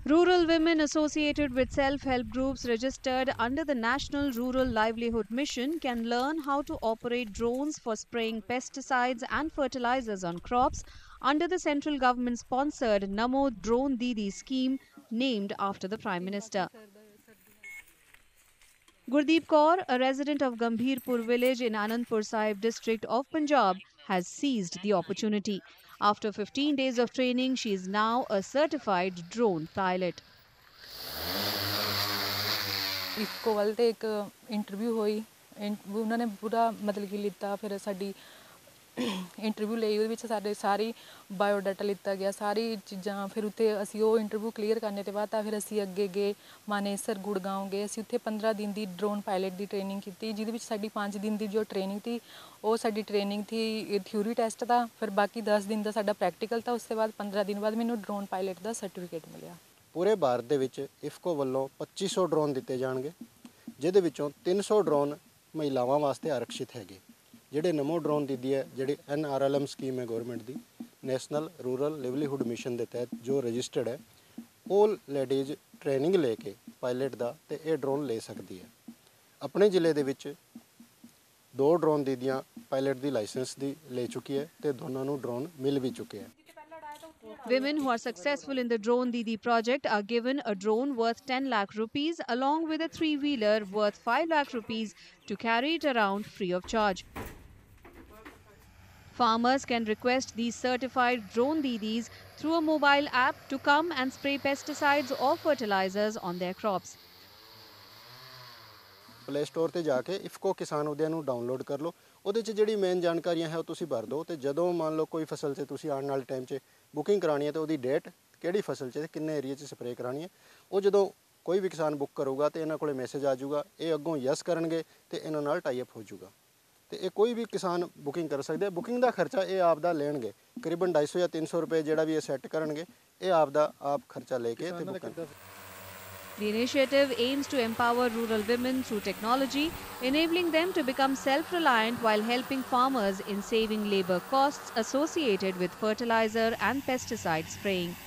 Rural women associated with self-help groups registered under the National Rural Livelihood Mission can learn how to operate drones for spraying pesticides and fertilizers on crops under the central government-sponsored Namo Drone Didi scheme named after the Prime Minister. Gurdeep Kaur, a resident of Gambhirpur village in Anandpur Sahib district of Punjab, has seized the opportunity. After 15 days of training, she is now a certified drone pilot. IFFCO ਵੱਲ ਤੇ ਇੱਕ interview ਹੋਈ ਉਹਨਾਂ ਨੇ ਪੂਰਾ ਮਤਲਬ ਕਿ ਲਿੱਤਾ ਫਿਰ ਸਾਡੀ ਇੰਟਰਵਿਊ ਲਈ ਉਹਦੇ ਵਿੱਚ ਸਾਡੇ ਸਾਰੀ ਬਾਇਓਡਾਟਾ ਲਿੱਤਾ ਗਿਆ ਸਾਰੀ ਚੀਜ਼ਾਂ ਫਿਰ ਉੱਥੇ ਅਸੀਂ ਉਹ ਇੰਟਰਵਿਊ ਕਲੀਅਰ ਕਰਨੇ ਤੋਂ ਬਾਅਦ ਤਾਂ ਫਿਰ ਅਸੀਂ ਅੱਗੇ ਗਏ ਮਾਨੇਸਰ ਗੁੜਗਾਉਂ ਗਏ ਅਸੀਂ ਉੱਥੇ 15 ਦਿਨ ਦੀ ਡਰੋਨ ਪਾਇਲਟ ਦੀ ਟ੍ਰੇਨਿੰਗ ਕੀਤੀ ਜਿਹਦੇ ਵਿੱਚ ਸਾਡੀ 5 ਦਿਨ ਦੀ ਜੋ ਟ੍ਰੇਨਿੰਗ ਸੀ ਉਹ ਸਾਡੀ ਟ੍ਰੇਨਿੰਗ ਸੀ ਥਿਊਰੀ ਟੈਸਟ ਦਾ ਫਿਰ ਬਾਕੀ 10 ਦਿਨ ਦਾ ਸਾਡਾ ਪ੍ਰੈਕਟੀਕਲ ਤਾਂ ਉਸ ਤੋਂ ਬਾਅਦ 15 ਦਿਨ ਬਾਅਦ ਮੈਨੂੰ ਡਰੋਨ ਪਾਇਲਟ ਦਾ ਸਰਟੀਫਿਕੇਟ ਮਿਲਿਆ। ਪੂਰੇ ਭਾਰਤ ਦੇ ਵਿੱਚ ਇਫਕੋ ਵੱਲੋਂ 2500 ਡਰੋਨ ਦਿੱਤੇ ਜਾਣਗੇ ਜਿਹਦੇ ਵਿੱਚੋਂ 300 ਡਰੋਨ ਮਹਿਲਾਵਾਂ ਵਾਸਤੇ ਆਰਕਸ਼ਿਤ ਹੈਗੇ ਜਿਹੜੇ ਨਮੋ ਡਰੋਨ ਦੀਦੀ ਹੈ ਜਿਹੜੀ NRLM ਸਕੀਮ ਹੈ ਗਵਰਨਮੈਂਟ ਦੀ ਨੈਸ਼ਨਲ ਰੂਰਲ ਲਿਵਲੀਹੁੱਡ ਮਿਸ਼ਨ ਦੇ ਤਹਿਤ ਜੋ ਰਜਿਸਟਰਡ ਹੈ ਉਹ ਲੇਡੀਜ਼ ਟ੍ਰੇਨਿੰਗ ਲੈ ਕੇ ਪਾਇਲਟ ਦਾ ਤੇ ਇਹ ਡਰੋਨ ਲੈ ਸਕਦੀ ਹੈ। ਆਪਣੇ ਜ਼ਿਲ੍ਹੇ ਦੇ ਵਿੱਚ 2 ਡਰੋਨ ਦੀਦੀਆਂ ਪਾਇਲਟ ਦੀ ਲਾਇਸੈਂਸ ਦੀ ਲੈ ਚੁੱਕੀ ਹੈ ਤੇ ਦੋਨਾਂ ਨੂੰ ਡਰੋਨ ਮਿਲ ਵੀ ਚੁੱਕੇ ਹੈ। Women who are successful in the Drone Didi project are given a drone worth 10 lakh rupees along with a 3-wheeler worth 5 lakh rupees to carry it around free of charge. Farmers can request these certified Drone Didis through a mobile app to come and spray pesticides or fertilizers on their crops. Play store ਤੇ ਜਾ ਕੇ ਇਫਕੋ ਕਿਸਾਨ ਉਦਿਆਂ ਨੂੰ download ਕਰ ਲਓ ਉਹਦੇ 'ਚ ਜਿਹੜੀ main ਜਾਣਕਾਰੀਆਂ ਹੈ ਉਹ ਤੁਸੀਂ ਭਰ ਦਿਓ ਤੇ ਜਦੋਂ ਮੰਨ ਲਓ ਕੋਈ ਫਸਲ 'ਤੇ ਤੁਸੀਂ ਆਉਣ ਵਾਲੇ ਟਾਈਮ 'ਚ ਬੁਕਿੰਗ ਕਰਾਣੀ ਹੈ ਤੇ ਉਹਦੀ ਡੇਟ ਕਿਹੜੀ ਫਸਲ 'ਚ ਕਿੰਨੇ ਏਰੀਆ 'ਚ ਸਪਰੇਅ ਕਰਾਣੀ ਹੈ ਉਹ ਜਦੋਂ ਕੋਈ ਵੀ ਕਿਸਾਨ ਬੁੱਕ ਕਰੂਗਾ ਤੇ ਇਹਨਾਂ ਕੋਲੇ ਮੈਸੇਜ ਆ ਜਾਊਗਾ ਇਹ ਅੱਗੋਂ ਯੈਸ ਕਰਨਗੇ ਤੇ ਇਹਨਾਂ ਨਾਲ ਟਾਈ ਅਪ ਹੋ ਜਾਊਗਾ ਤੇ ਇਹ ਕੋਈ ਵੀ ਕਿਸਾਨ ਬੁਕਿੰਗ ਕਰ ਸਕਦੇ ਬੁਕਿੰਗ ਦਾ ਖਰਚਾ ਇਹ ਆਪ ਦਾ ਲੈਣਗੇ ਕਰੀਬਨ 250 ਜਾਂ 300 ਰੁਪਏ ਜਿਹੜਾ ਵੀ ਇਹ ਸੈੱਟ ਕਰਨਗੇ ਇਹ ਆਪ ਦਾ ਆਪ ਖਰਚਾ ਲੈ ਕੇ ਤੇ booking. The initiative aims to empower rural women through technology, enabling them to become self-reliant while helping farmers in saving labor costs associated with fertilizer and pesticide spraying.